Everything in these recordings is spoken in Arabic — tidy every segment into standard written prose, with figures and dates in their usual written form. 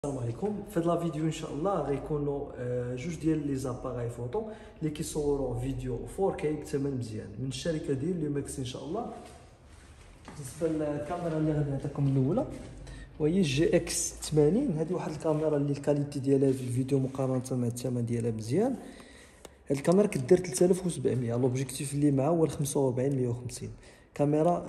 السلام عليكم. في هذا الفيديو ان شاء الله غيكونوا جوج ديال لي زاباراي فوتو اللي كيصوروا فيديو 4K بثمن مزيان من الشركه ديال لوماكس ان شاء الله. بالنسبه للكاميرا اللي غادي نعطيكم الاولى وهي جي اكس 80، هذه واحد الكاميرا اللي الكاليتي ديالها في الفيديو مقارنه مع الثمن ديالها مزيان. هاد الكاميرا كدير 3700، لوبجيكتيف اللي معاه هو 45 150. كاميرا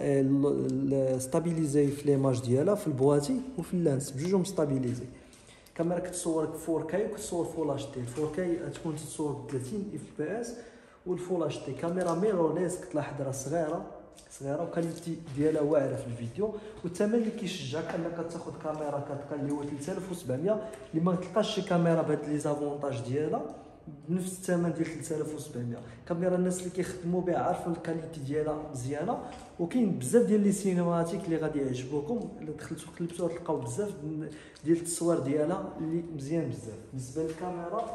ستابيليزي في ليماج ديالها في البواتي وفي اللانس بجوجهم ستابيليزي. كاميرا كتصورك 4K وكتصور فول اتش دي. 4K تكون تصور ب 30 اف بي اس والفول اتش دي. كاميرا ميرورليس كتلاحظ راه صغيره وكاليتي ديالها واعره في الفيديو، والثمن اللي كيشجعك انك تاخذ كاميرا كتلقى اللي هو 3700 اللي ما تلقاش شي كاميرا بهاد لي زافونتاج ديالها بنفس الثمن ديال 3700. كاميرا الناس اللي كيخدموا بها عارفين الكاليتي ديالها مزيانه، وكاين بزاف ديال لي سينماتيك اللي غادي يعجبوكم. الا دخلتوا قلبتوا تلقاو بزاف ديال التصوير ديالها اللي مزيان بزاف. بالنسبه للكاميرا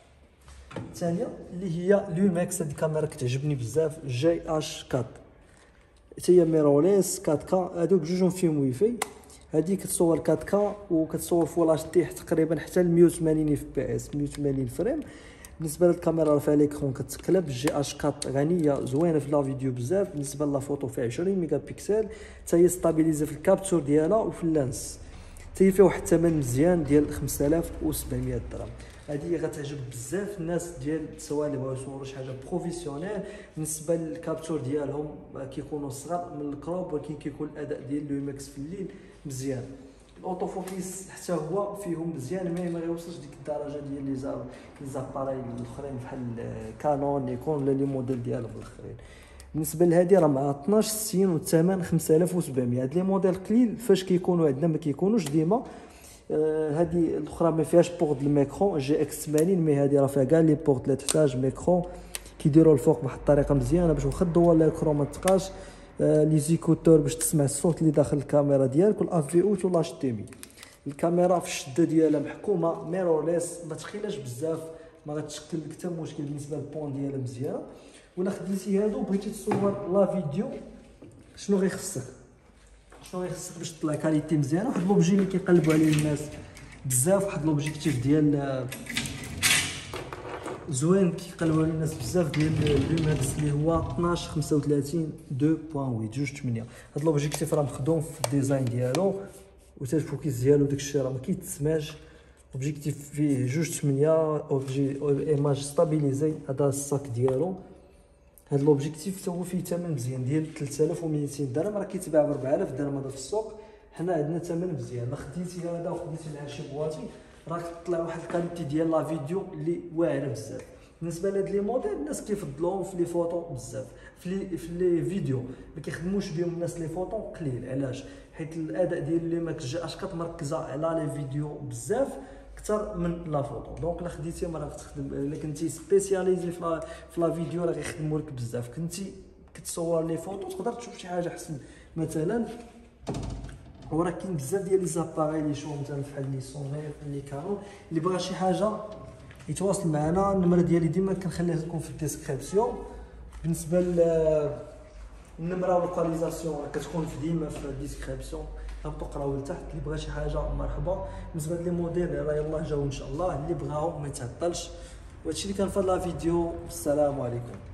الثانيه اللي هي لوماكس، هذه الكاميرا كتعجبني بزاف، جي اش 4 حتى هي ميرورليس 4K، هذوك جوجهم فيهم ويفاي. هذه كتصور 4K وكتصور فول اتش دي تقريبا حتى ل 180 اف بي اس 180 فريم. بالنسبه للكاميرا فيها ليكرون كتقلب، جي اش 4 غنيه زوينه في لا فيديو بزاف. بالنسبه لا فوتو فيها 20 ميجا بيكسل، حتى هي ستابيليزي في الكابتور ديالها وفي اللانس. حتى هي فيها واحد الثمن مزيان ديال 5700 درهم. هذه غتعجب بزاف الناس ديال سواء اللي بغاو يصوروا شي حاجه بروفيسيونيل. بالنسبه للكابتور ديالهم كيكونوا صغار من الكروب، ولكن كيكون الاداء ديال لوماكس في الليل مزيان. الاوتو فوكيس حتى هو فيهم مزيان، ما غيوصلش ديك الدرجه ديال لي زاباراي الاخرين بحال كانون نيكون ولا لي موديل ديالهم الاخرين. بالنسبه لهذه راه مع 12 سنين والثمن 5700. هاد لي موديل قليل فاش كيكونوا عندنا، ما كيكونوش ديما. هذه الاخرى ما فيهاش بورت الميكرون جي اكس 80، مي هذه راه فيها كاع لي بورت اللي تحتاج ميكرون كيديروا الفوق بواحد الطريقه مزيانه باش واخا الضوء الميكرون ما تبقاش. لي زيكوتور باش تسمع الصوت اللي داخل الكاميرا ديالك، والاف في اوت ولا اتش دي مي. الكاميرا في الشده ديالها محكومه ميرورليس، ما تخيلاش بزاف، ما غتشكل لك حتى مشكل. بالنسبه للبون ديالها مزيانه. ولا خديتي هادو بغيتي تصور لا فيديو، شنو غيخصك باش تطلع كاليتي مزيانه؟ واحد لوبجي اللي كيقلبوا عليه الناس بزاف، واحد لوبجيكتيف ديال زوين كيقلبوا عليه الناس بزاف ديال لوماكس اللي هو 12 35 2.8 جوج 8. هاد لوبجيكتيف راه مخدوم في الديزاين ديالو، وتا الفوكيس ديالو داكشي راه ما كيتسمعش. اوبجيكتيف فيه جوج 8 اوبجي ايماج ستابيليزي. هذا الساك ديالو. هاد لوبجيكتيف حتى هو فيه ثمن مزيان ديال 3200 درهم، راه كيتباع ب 4000 درهم هذا في السوق. حنا عندنا ثمن مزيان. لا خديتي هذا وخديتي معاه شي بواطي راك تطلع واحد الكاليتي ديال لا فيديو اللي واعره بزاف. بالنسبه لهاد لي موديل الناس كيفضلوهم في لي فوتو بزاف، في لي فيديو ما كيخدموش بهم الناس لي فوتو قليل. علاش؟ حيت الاداء ديال لوماكس جي اش 4 مركزه على لي فيديو بزاف اكثر من لا فوتو. دونك الا خديتي راه غتخدم، الا كنتي سبيسياليزي في لا فيديو راه غيخدموا لك بزاف. كنتي كتصور لي فوتو تقدر تشوف شي حاجه احسن مثلا. وراه كاين بزاف ديال لي زاباراي اللي شوفوا مثلا بحال لي سوني لي كانون. اللي بغى شي حاجه يتواصل معنا، النمره ديالي ديما كنخليها لكم في الديسكريبسيون. بالنسبه للنمره واللوكاليزاسيون كتكون ديما في الديسكريبسيون، هبطوا قراو لتحت. اللي بغى شي حاجه مرحبا. بالنسبه لي موديل راه يلاه جاو ان شاء الله، اللي بغاهم ما يتعطلش. وهادشي اللي كان في هاد لا فيديو. السلام عليكم.